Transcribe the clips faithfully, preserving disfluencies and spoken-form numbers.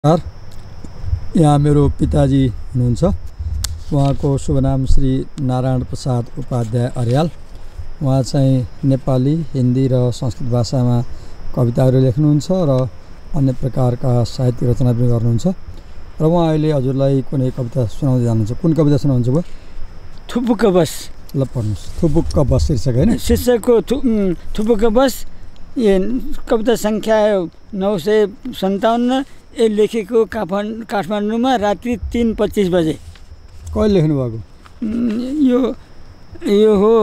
यहाँ मेरो पिताजी हुनुहुन्छ। उहाँको शुभ नाम श्री नारायण प्रसाद उपाध्याय अर्याल। उहाँ चाहिँ नेपाली, हिन्दी र संस्कृत भाषामा कविताहरू लेख्नुहुन्छ र अन्य प्रकारका साहित्यिक रचना पनि गर्नुहुन्छ। र उहाँ अहिले हजुरलाई कुनै कविता सुनाउँदै जानुहुन्छ। कुन कविता सुनाउनुहुन्छ बुवा? थुपुक्क बस। ल पढ्नुहोस्। थुपुक्क बस शीर्षक हैन? शीर्षकको थु थुपुक्क बस। ये कविता संख्या नौ सय सन्ताउन्न। ये लेखेको काठमाडौँ काठमाडौँमा रात्रि तीन पच्चीस बजे। कहिले लेख्नु भएको? यो यो हो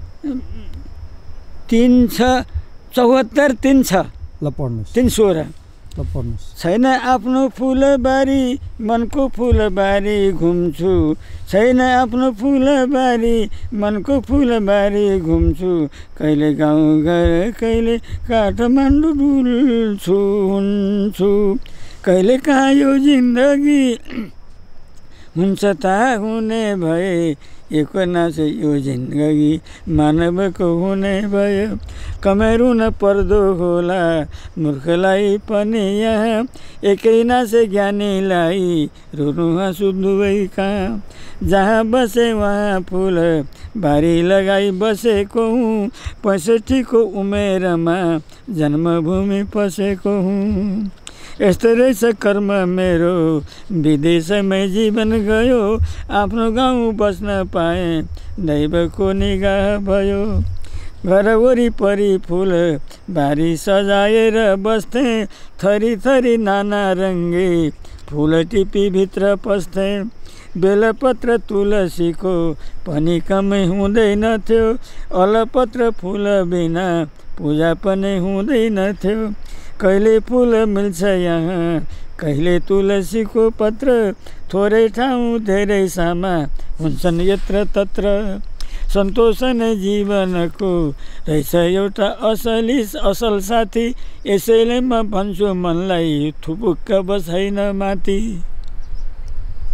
तीन छ चौहत्तर तीन छ। ल पढ्नुहोस्। तीन सोह्र। ल पढ्नुहोस्। छैन आफ्नो फुलबारी मनको फुलबारी घुम्छु, छैन आफ्नो फुलबारी मनको फुलबारी घुम्छु, कहिले गाउँघर कहिले काठमाडौँ डुल्छु हुन्छु, कहिले कहाँ यो जिन्दगी हुन्छ ता हुने भए, एको नाच यो जिन्दगी मानवको हुने भयो, कमेरु न पर्दो होला मूर्खलाई पनि यहाँ, एकै नाच ज्ञानीलाई रुनु हाँसु दुवै कहाँ, जहाँ बसे वहाँ फुल बारी लगाई बसेको हुँ, पैँसठीको उमेरमा जन्मभूमि पसेको हुँ, यस्तो रहेछ कर्म मेरो विदेशमै जीवन गयो, आफ्नो गाउँ बस्न पाएँ दैवको निगाह भयो, घर वरिपरि फुल बारी सजाएर बस्थे, थरी थरी नाना रङ्गी फुल टिपी भित्र पस्थे, बेलपत्र तुलसीको पनि कमै हुँदैनथ्यो, अलपत्र फुल बिना पूजा पनि हुँदैनथ्यो, कहिले फुल मिल्छ यहाँ कहिले तुलसीको पत्र, थोरै ठाउँ धेरै सामा हुन्छन् यत्र तत्र, सन्तोष नै जीवनको रहेछ एउटा असली असल साथी, यसैले म भन्छु मनलाई थुपुक्क बस हैन माथि।